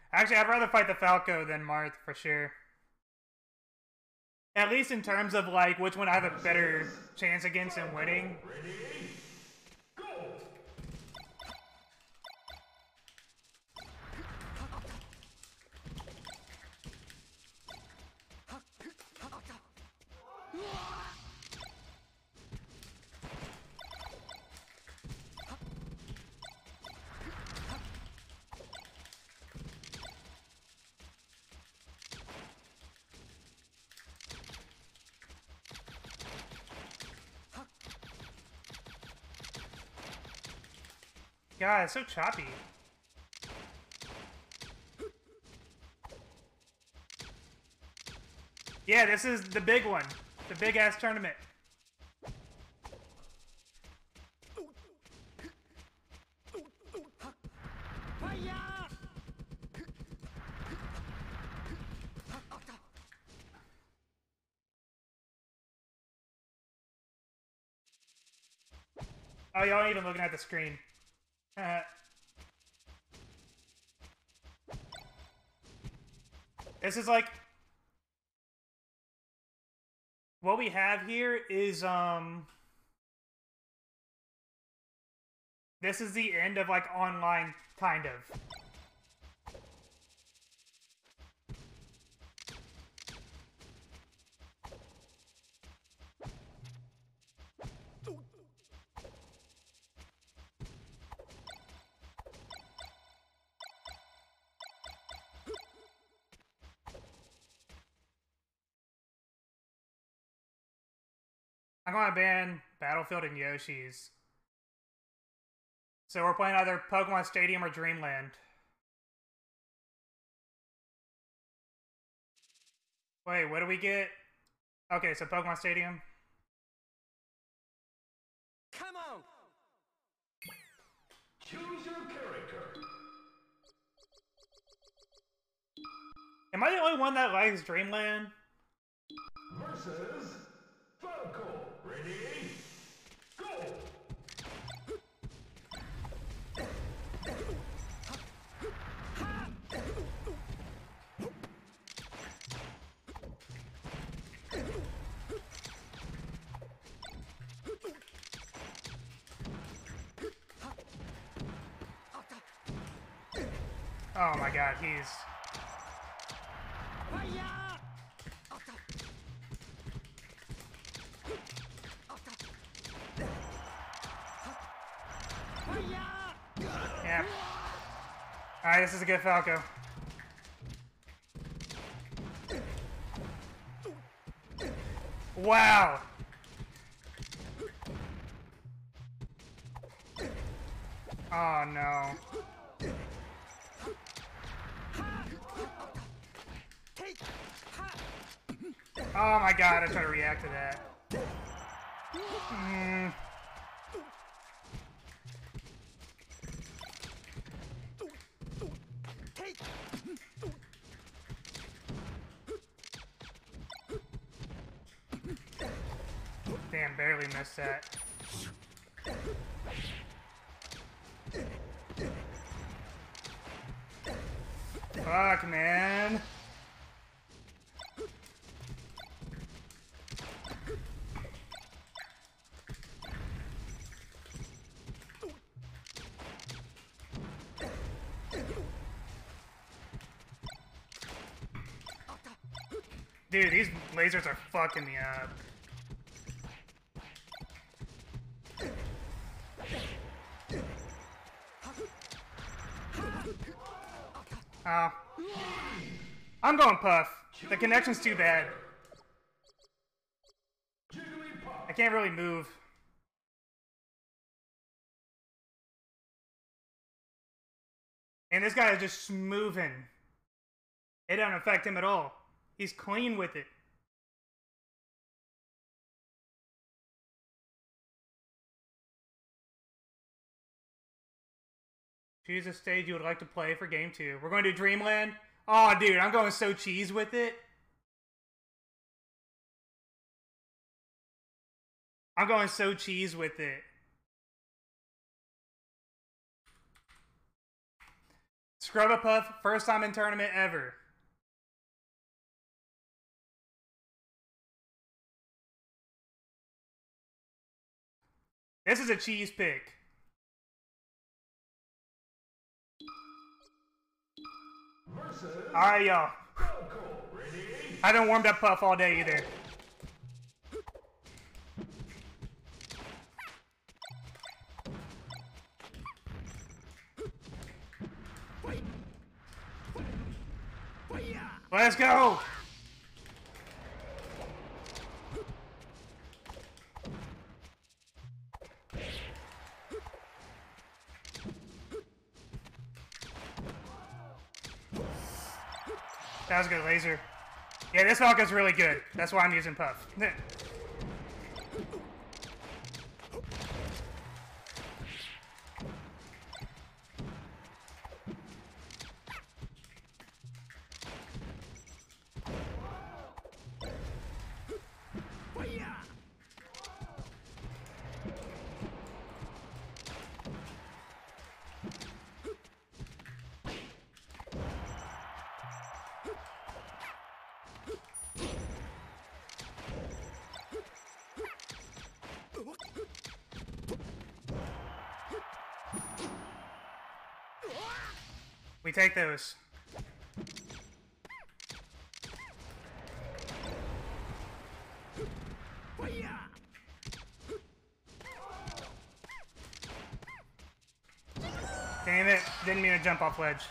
Actually, I'd rather fight the Falco than Marth for sure. At least in terms of like which one I have a better chance against in winning. God, it's so choppy. Yeah, this is the big one. The big ass tournament. Oh, y'all ain't even looking at the screen. This is like... What we have here is, this is the end of, like, online, kind of. I'm gonna ban Battlefield and Yoshi's. So we're playing either Pokemon Stadium or Dreamland. Wait, what do we get? Okay, so Pokemon Stadium. Come on! Choose your character. Am I the only one that likes Dreamland? Versus Falco. Ready? Go! Oh my god, he's... Yeah. Alright, this is a good Falco. Wow! Oh no. Oh my god, I tried to react to that. Damn, barely missed that. Fuck, man. Dude, these lasers are fucking me up. Oh. I'm going Puff. The connection's too bad. I can't really move. And this guy is just moving. It doesn't affect him at all. He's clean with it. Choose a stage you would like to play for Game 2. We're going to Dreamland. Oh, dude, I'm going so cheese with it. I'm going so cheese with it. Scrub a Puff, first time in tournament ever. This is a cheese pick. Alright, y'all. I haven't warmed up Puff all day either. Let's go! That was a good laser. Yeah, this Falcon's really good. That's why I'm using Puff. We take those. Damn it, didn't mean to jump off ledge.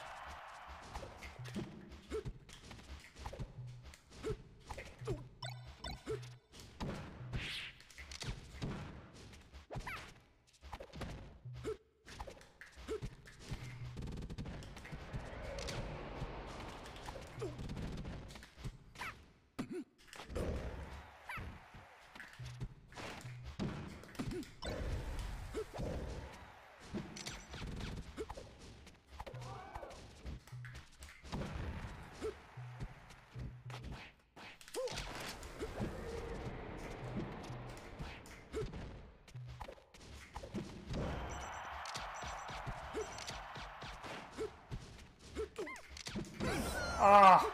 Oh,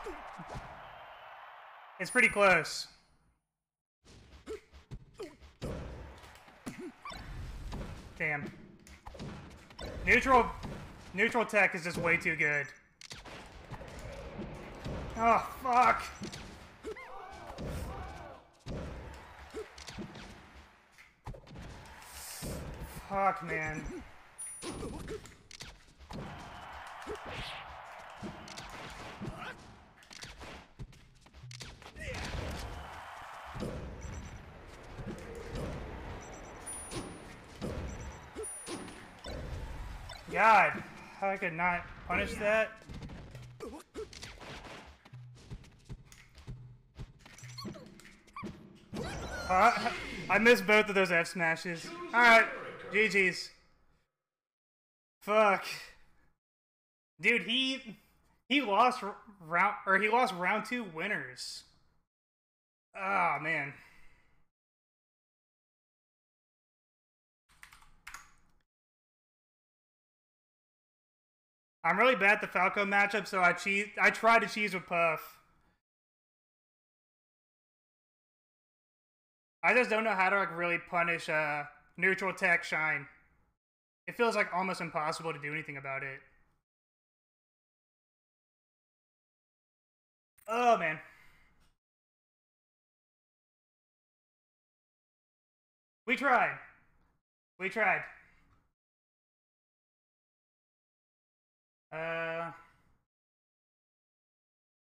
it's pretty close. Damn. Neutral tech is just way too good. Oh, fuck. Fuck, man. God, how I could not punish that. I missed both of those F smashes. Alright, GG's. Fuck. Dude, he lost round 2 winners. Ah, man. I'm really bad at the Falco matchup, so I try to cheese with Puff. I just don't know how to like really punish neutral tech Shine. It feels like almost impossible to do anything about it. Oh man. We tried. We tried.